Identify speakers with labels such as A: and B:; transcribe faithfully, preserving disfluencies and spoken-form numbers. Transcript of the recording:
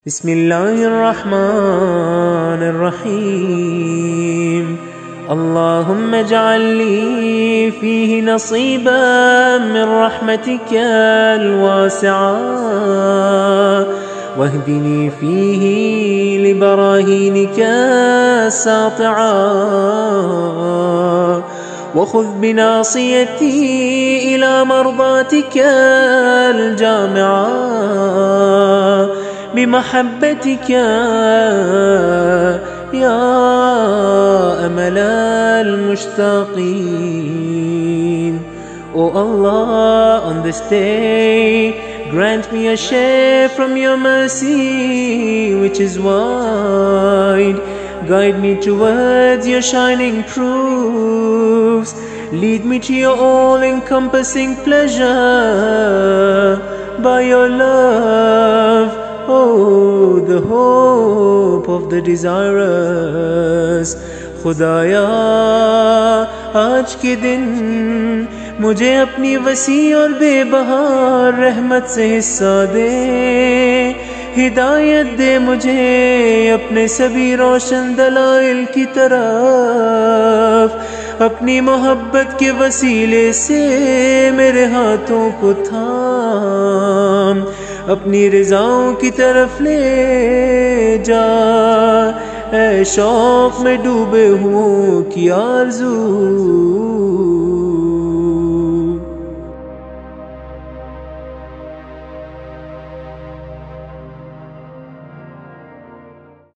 A: बिस्मिल्लाहिर्रहमानिर्रहीम। अल्लाहुम्मा इजअल ली फीही नसीबन मिन रहमतिकल वासिआ वहदिनी फीही लिबराहीनिका सातिआ वखुज़ बिनासियती इला मर्दातिकल जामिआ बिमहब्बतिक या अमलल मुश्ताक़ीन। O Allah, on this day, grant me a share from your mercy which is wide. Guide me towards your shining proofs. Lead me to your all-encompassing pleasure by your love, oh, the hope of the desirous. खुदाया आज के दिन मुझे अपनी वसी और बेबहार रहमत से हिस्सा दे। हिदायत दे मुझे अपने सभी रोशन दलाइल की तरफ। अपनी मोहब्बत के वसीले से मेरे हाथों को थाम, अपनी रिज़ाओं की तरफ ले जा। ऐ शौक़ में डूबे हुओं की आरज़ू।